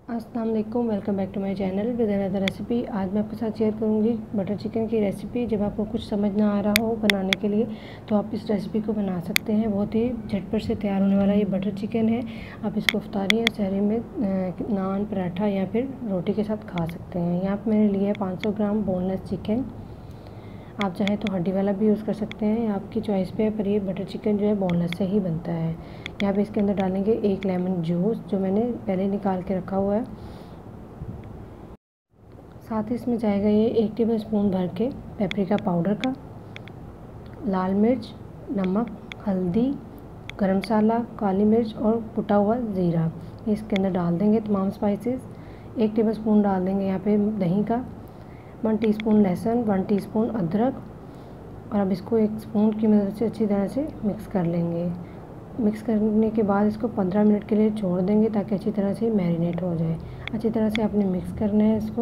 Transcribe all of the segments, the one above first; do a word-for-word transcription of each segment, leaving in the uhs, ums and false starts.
अस्सलाम वालेकुम, welcome back to my channel with another recipe. आज मैं आपके साथ शेयर करूंगी बटर चिकन की रेसिपी। जब आपको कुछ समझ ना आ रहा हो बनाने के लिए तो आप इस रेसिपी को बना सकते हैं। बहुत ही झटपट से तैयार होने वाला ये बटर चिकन है। आप इसको इफ्तारी या सहरी में नान, पराठा या फिर रोटी के साथ खा सकते हैं। यहाँ पर मैंने लिया है पाँच सौ ग्राम बोनलेस चिकन। आप चाहें तो हड्डी वाला भी यूज़ कर सकते हैं, आपकी चॉइस पे है, पर ये बटर चिकन जो है बोनलेस से ही बनता है। यहाँ पे इसके अंदर डालेंगे एक लेमन जूस जो मैंने पहले निकाल के रखा हुआ है। साथ ही इसमें जाएगा ये एक टेबल स्पून भर के पेपरिका पाउडर का, लाल मिर्च, नमक, हल्दी, गरम मसाला, काली मिर्च और कुटा हुआ ज़ीरा। इसके अंदर डाल देंगे तमाम स्पाइसेस। एक टेबल स्पून डाल देंगे यहाँ पे दही का, वन टीस्पून लहसुन, वन टीस्पून अदरक, और अब इसको एक स्पून की मदद से अच्छी तरह से मिक्स कर लेंगे। मिक्स करने के बाद इसको पंद्रह मिनट के लिए छोड़ देंगे ताकि अच्छी तरह से मैरिनेट हो जाए। अच्छी तरह से आपने मिक्स करना है इसको।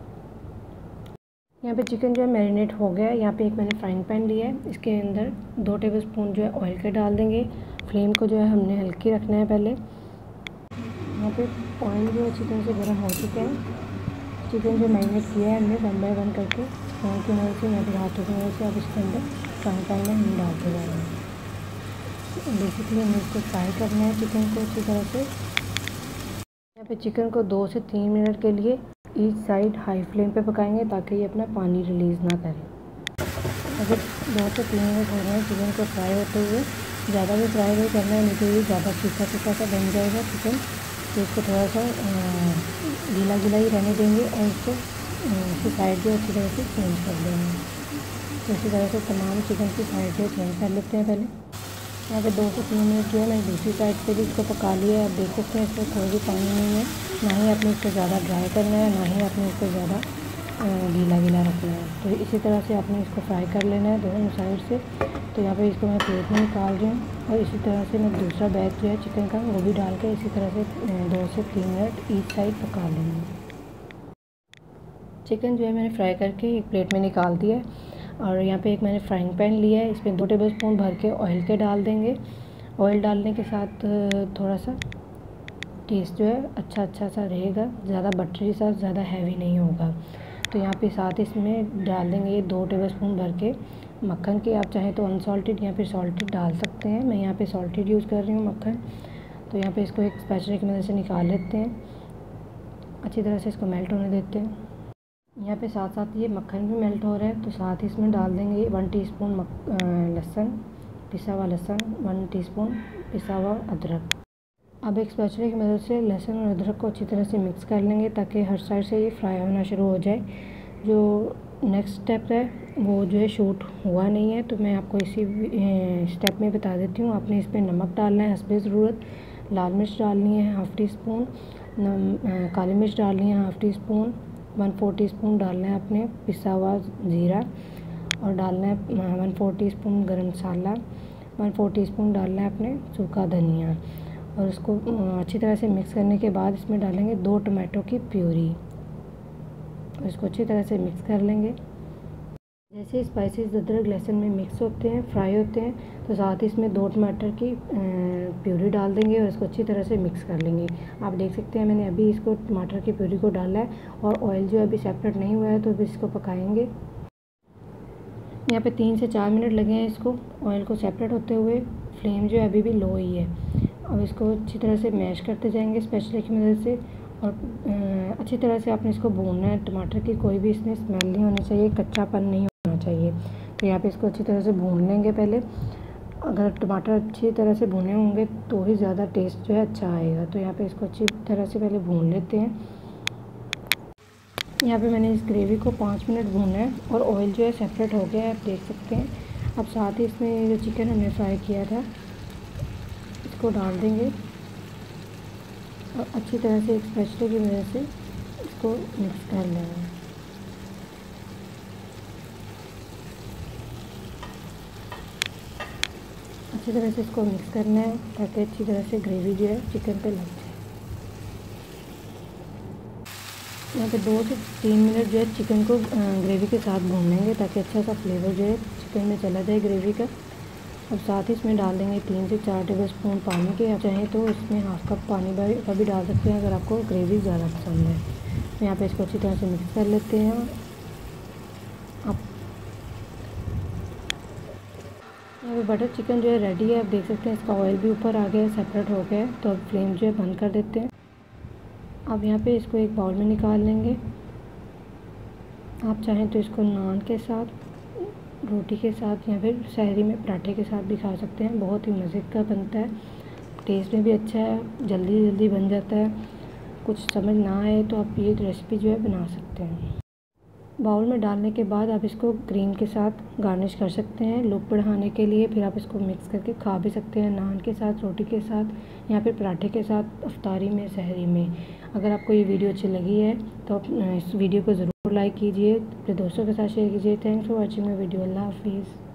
यहाँ पे चिकन जो है मैरिनेट हो गया है। यहाँ पे एक मैंने फ्राइंग पैन लिया है, इसके अंदर दो टेबलस्पून जो है ऑयल के डाल देंगे। फ्लेम को जो है हमने हल्की रखना है पहले। यहाँ पे ऑयल जो अच्छी तरह से गर्म हो चुका है। चिकन जो मैरिनेट किया है हमने वन बाय वन करके स्पून की मदद से या फिर हाथों की मदद से अब इसके अंदर फ्राइंग पैन में हम डालते जा रहे हैं। बेसिकली हमें इसको फ्राई करना है चिकन को अच्छी तरह से। यहाँ पे चिकन को दो से तीन मिनट के लिए ईच साइड हाई फ्लेम पे पकाएंगे ताकि ये अपना पानी रिलीज़ ना करे। अगर दो से तीन मिनट हो रहे हैं चिकन को फ्राई होते हुए, ज़्यादा भी फ्राई नहीं करना है, नहीं तो ये ज़्यादा सूखा सूखा सा बन जाएगा चिकन। तो इसको थोड़ा सा गीला गीला ही रहने देंगे और इसको इसकी साइड जो अच्छी तरह से चेंज कर देंगे। तो इसी तरह से तमाम चिकन की साइड जो चेंज कर लेते हैं पहले। यहाँ पे दो से तीन मिनट जो है मैंने दूसरी साइड से भी इसको पका लिया है। आप देख सकते हैं इसमें कोई भी पानी नहीं है, ना ही आपने इसको ज़्यादा ड्राई करना है, ना ही आपने इसको ज़्यादा गीला गीला रखना है। तो इसी तरह से आपने इसको फ्राई कर लेना है दोनों साइड से। तो यहाँ पे इसको मैं प्लेट में निकाल रही हूँ और इसी तरह से मैं दूसरा बैच जो है चिकन का वो भी डाल के इसी तरह से दो से तीन मिनट ईच साइड पका लूँगी। चिकन जो है मैंने फ्राई करके एक प्लेट में निकाल दिया है। और यहाँ पे एक मैंने फ्राइंग पैन लिया है, इसमें दो टेबलस्पून भर के ऑयल के डाल देंगे। ऑयल डालने के साथ थोड़ा सा टेस्ट जो है अच्छा अच्छा सा रहेगा, ज़्यादा बटरी सा, ज़्यादा हैवी नहीं होगा। तो यहाँ पे साथ इसमें डाल देंगे ये दो टेबलस्पून भर के मक्खन के। आप चाहें तो अनसॉल्टेड या फिर सॉल्टेड डाल सकते हैं। मैं यहाँ पे सॉल्टेड यूज़ कर रही हूँ मक्खन। तो यहाँ पे इसको एक स्पैचुला की मदद से निकाल लेते हैं, अच्छी तरह से इसको मेल्ट होने देते हैं। यहाँ पे साथ साथ ये मक्खन भी मेल्ट हो रहा है, तो साथ ही इसमें डाल देंगे वन टीस्पून लहसुन, पिसा हुआ लहसुन, वन टीस्पून पिसा हुआ अदरक। अब एक स्पैचुला की मदद से लहसुन और अदरक को अच्छी तरह से मिक्स कर लेंगे ताकि हर साइड से ये फ्राई होना शुरू हो जाए। जो नेक्स्ट स्टेप है वो जो है शूट हुआ नहीं है, तो मैं आपको इसी स्टेप में बता देती हूँ। आपने इसमें नमक डालना है हस्बे ज़रूरत, लाल मिर्च डालनी है हाफ़ टी स्पून, काली मिर्च डालनी है half teaspoon, one four teaspoon डालना है आपने पिसा हुआ ज़ीरा, और डालना है वन फोर टी स्पून गर्म मसाला, वन फोर टी स्पून डालना है आपने सूखा धनिया। और उसको अच्छी तरह से मिक्स करने के बाद इसमें डालेंगे दो टमाटो की प्यूरी और इसको अच्छी तरह से मिक्स कर लेंगे। जैसे स्पाइसेस अदरक लहसुन में मिक्स होते हैं, फ्राई होते हैं, तो साथ ही इसमें दो टमाटर की प्यूरी डाल देंगे और इसको अच्छी तरह से मिक्स कर लेंगे। आप देख सकते हैं मैंने अभी इसको टमाटर की प्यूरी को डाला है और ऑयल जो अभी सेपरेट नहीं हुआ है, तो अभी इसको पकाएंगे। यहाँ पे तीन से चार मिनट लगे हैं इसको ऑयल को सेपरेट होते हुए। फ्लेम जो है अभी भी लो ही है। अब इसको अच्छी तरह से मैश करते जाएंगे स्पैचुला की मदद से, और अच्छी तरह से आपने इसको भूनना है। टमाटर की कोई भी इसमें स्मेल नहीं होनी चाहिए, कच्चापन नहीं होना चाहिए। तो यहाँ पे इसको अच्छी तरह से भून लेंगे पहले। अगर टमाटर अच्छी तरह से भुने होंगे तो ही ज़्यादा टेस्ट जो है अच्छा आएगा। तो यहाँ पे इसको अच्छी तरह से पहले भून लेते हैं। यहाँ पे मैंने इस ग्रेवी को पाँच मिनट भूना है और ऑयल जो है सेपरेट हो गया है, आप देख सकते हैं। अब साथ ही इसमें जो चिकन हमने फ्राई किया था इसको डाल देंगे और अच्छी तरह से एक स्पैचुला की मदद से इसको मिक्स कर लेंगे। अच्छी तरह से इसको मिक्स करना है ताकि अच्छी तरह से ग्रेवी जो है चिकन पे लग जाए। यहाँ पे दो से तीन मिनट जो है चिकन को ग्रेवी के साथ भून लेंगे ताकि अच्छा सा फ्लेवर जो है चिकन में चला जाए ग्रेवी का। अब साथ ही इसमें डाल देंगे तीन से चार टेबल स्पून पानी के। आप चाहें तो इसमें हाफ कप पानी का भी डाल सकते हैं अगर आपको ग्रेवी ज़्यादा पसंद है। तो यहाँ पे इसको अच्छी तरह से मिक्स कर लेते हैं। अब यहाँ पे बटर चिकन जो है रेडी है। आप देख सकते हैं इसका ऑयल भी ऊपर आ गया है, सेपरेट हो गया है। तो अब फ्लेम जो है बंद कर देते हैं। अब यहाँ पे इसको एक बाउल में निकाल लेंगे। आप चाहें तो इसको नान के साथ, रोटी के साथ या फिर सहरी में पराठे के साथ भी खा सकते हैं। बहुत ही मज़े का बनता है, टेस्ट में भी अच्छा है, जल्दी जल्दी बन जाता है। कुछ समझ ना आए तो आप ये रेसिपी जो है बना सकते हैं। बाउल में डालने के बाद आप इसको क्रीम के साथ गार्निश कर सकते हैं लुक बढ़ाने के लिए। फिर आप इसको मिक्स करके खा भी सकते हैं नान के साथ, रोटी के साथ या फिर पराठे के साथ, इफ्तारी में, सहरी में। अगर आपको ये वीडियो अच्छी लगी है तो आप इस वीडियो को ज़रूर लाइक कीजिए, अपने दोस्तों के साथ शेयर कीजिए। Thanks for watching my video. अल्लाह हाफिज़।